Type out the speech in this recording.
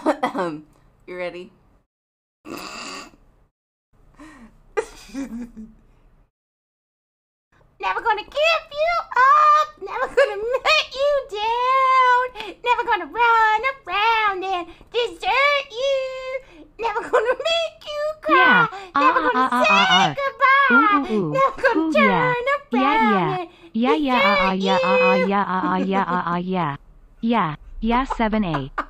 You ready? Never gonna give you up, never gonna let you down, never gonna run around and desert you, never gonna make you cry, never gonna say goodbye, never gonna turn around and desert you. Yeah, 7A.